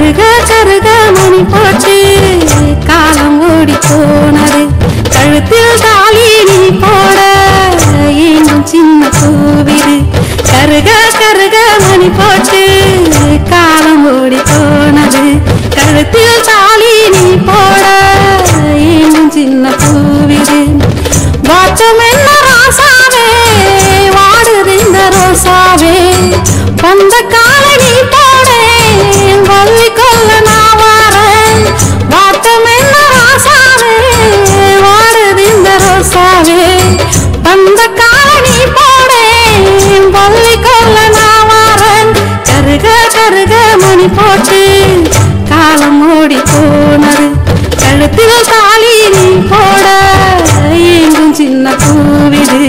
கருக கருக மணி போட்டு காலம் ஓடி போனது கழுத்தில் தாலி நீ போட இன்னும் சின்ன பூவிடு கருக கருக மணி போட்டு காலம் ஓடி போனது கழுத்தில் தாலி நீ போட இன்னும் சின்ன பூவிடு வாச்சம் என்ன ராசாவே வாடுது இந்த ரோசாவே வந்த காலை நீ போடே வள்ளி கொல்ல நான் வாரேன் வாச்சம் என்ன ராசாவே வாடுது இந்த ரோசாவே வந்த காலை நீ போடே வள்ளி கொல்ல நான் வாரேன் கருக கருக மணி போட்டு காலம் ஓடி போனது கழுத்தில் தாலி நீ போட இன்னும் சின்ன பூவிடு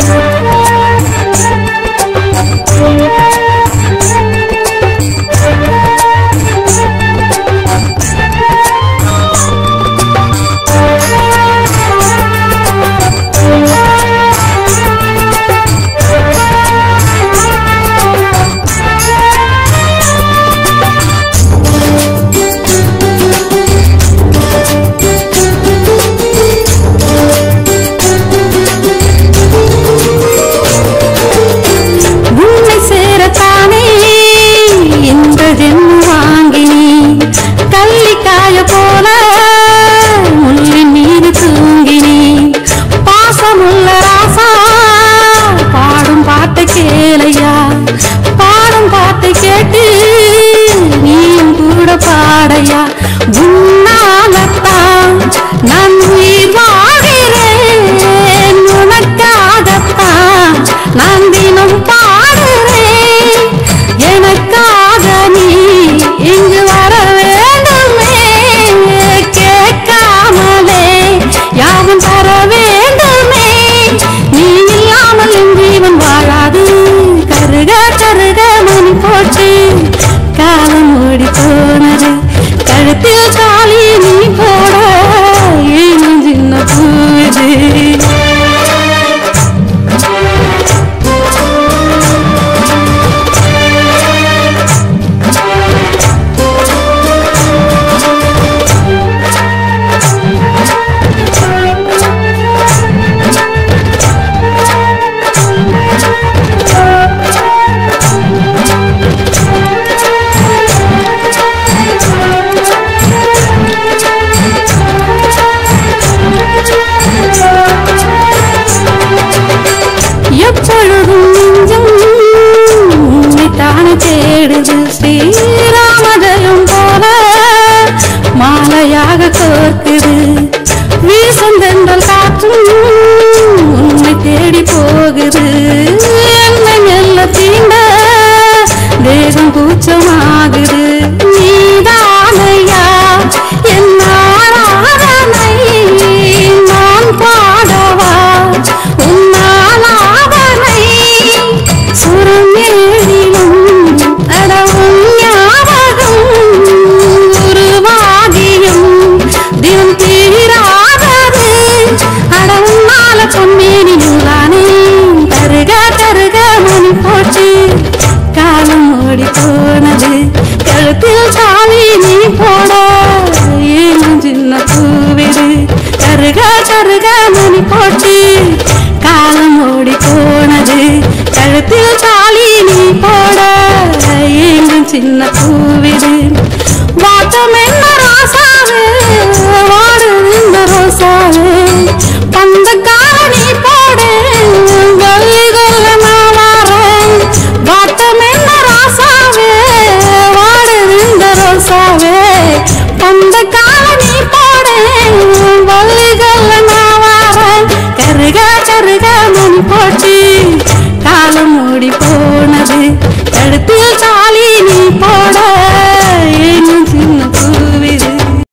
பாடும் பாட்டை கேட்டு நீயும் கூட பாடையா உன்னாலத்தான் நான் உயிர் வாழ்கிறேன் உனக்காகத்தான் நான் தினம் பாடுறேன் எனக்காக நீ இங்கு வர வேண்டுமே கேட்காமலே யாவும் தர வேண்டுமே நீ இல்லாமல் என் ஜீவன் வாழாது கருக கருக மணி போட்டு காலம் ஓடி போனது கழுத்தில் தாலி நீ போட இன்னும் சின்ன பூவிடு எப்பொழுதும் நெஞ்சம் உன்னைத்தானே தேடுது ஸ்ரீராமஜயம் போல மாலையாக கோர்க்குது வீசந்தென்றல் காற்றும் உன்னை தேடி போகுது என்னை மெல்ல தீண்ட தேகம் கூச்சமாகுது நீதானையா என் ஆராதனை நான் பாடவா உன்னாலாவனை சுரமேடிலும் அடவும் ஞாபகம் உருவாகியும் தினம் தீராதது அடவும் நாள பொன்னேனி நூலானே கருக கருக மணி போட்டு காலம் ஓடி போனது கழுத்தில் தாலி நீ போட இன்னும் சின்ன பூவிடு கருக கருக மணி போட்டு காலம் ஓடி போனது கழுத்தில் தாலி நீ போட இன்னும் சின்ன பூவிடு வாட்டம் என்ன ராசாவே வாடுது இந்த ரோசாவே பந்த காரணி போடு வள்ளி கொல்ல நான் வாரேன் வாட்டம் என்ன ராசாவே வாடுது இந்த ரோசாவே பந்த காரணி போடு வள்ளி கொல்ல நான் வாரேன் கருக கருக மணி போட்டு காலம் ஓடி போ